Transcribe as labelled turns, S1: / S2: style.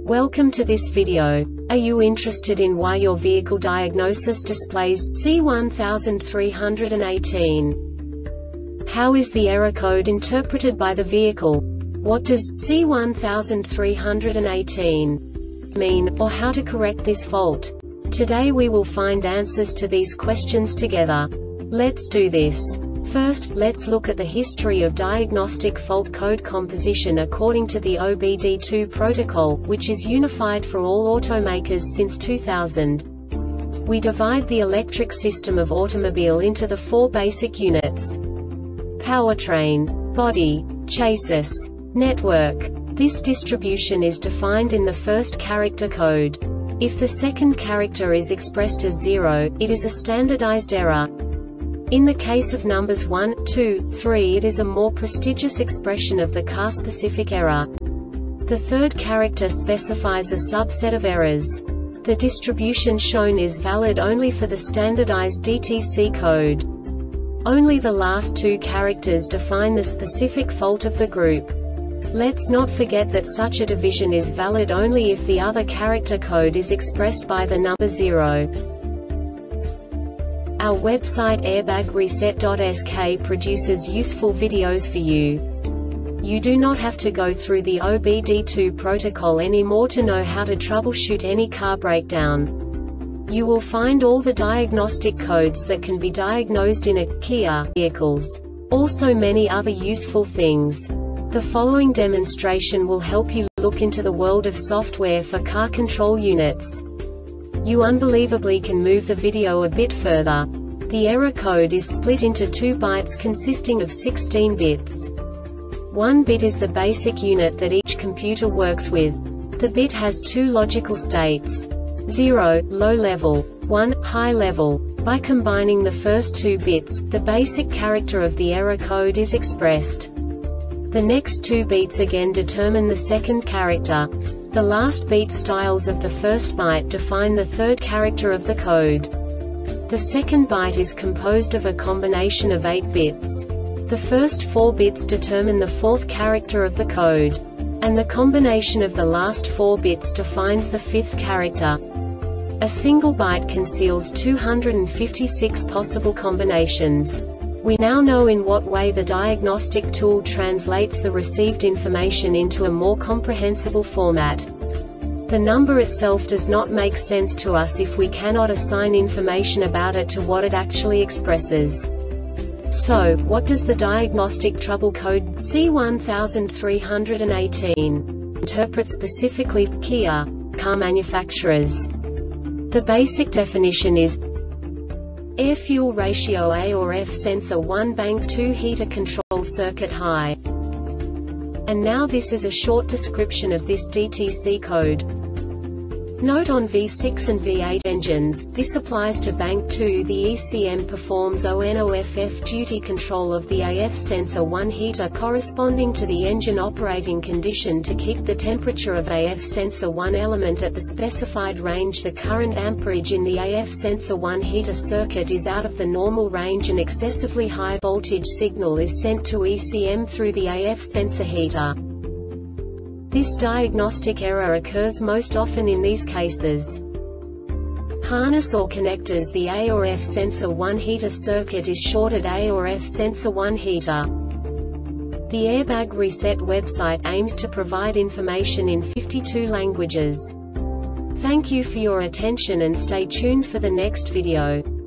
S1: Welcome to this video. Are you interested in why your vehicle diagnosis displays C1318? How is the error code interpreted by the vehicle? What does C1318 mean, or how to correct this fault? Today we will find answers to these questions together. Let's do this. First, let's look at the history of diagnostic fault code composition according to the OBD2 protocol, which is unified for all automakers since 2000. We divide the electric system of automobile into the four basic units: powertrain, body, chassis, network. This distribution is defined in the first character code. If the second character is expressed as 0, it is a standardized error. In the case of numbers 1, 2, 3, it is a more prestigious expression of the car-specific error. The third character specifies a subset of errors. The distribution shown is valid only for the standardized DTC code. Only the last two characters define the specific fault of the group. Let's not forget that such a division is valid only if the other character code is expressed by the number 0. Our website airbagreset.sk produces useful videos for you. You do not have to go through the OBD2 protocol anymore to know how to troubleshoot any car breakdown. You will find all the diagnostic codes that can be diagnosed in a Kia vehicles. Also many other useful things. The following demonstration will help you look into the world of software for car control units. You unbelievably can move the video a bit further. The error code is split into 2 bytes consisting of 16 bits. 1 bit is the basic unit that each computer works with. The bit has 2 logical states: 0, low level, 1, high level. By combining the first 2 bits, the basic character of the error code is expressed. The next 2 beats again determine the second character. The last beat styles of the first byte define the third character of the code. The second byte is composed of a combination of 8 bits. The first 4 bits determine the fourth character of the code. And the combination of the last 4 bits defines the fifth character. A single byte conceals 256 possible combinations. We now know in what way the diagnostic tool translates the received information into a more comprehensible format. The number itself does not make sense to us if we cannot assign information about it to what it actually expresses. So, what does the diagnostic trouble code C1318 interpret specifically for Kia car manufacturers? The basic definition is air fuel ratio A or F sensor 1 bank 2 heater control circuit high. And now this is a short description of this DTC code. Note on V6 and V8 engines, this applies to bank 2. The ECM performs ON/OFF duty control of the AF sensor 1 heater corresponding to the engine operating condition to keep the temperature of AF sensor 1 element at the specified range. The current amperage in the AF sensor 1 heater circuit is out of the normal range and excessively high voltage signal is sent to ECM through the AF sensor heater. This diagnostic error occurs most often in these cases: harness or connectors. The A or F sensor 1 heater circuit is shorted A or F sensor 1 heater. The Airbag Reset website aims to provide information in 52 languages. Thank you for your attention and stay tuned for the next video.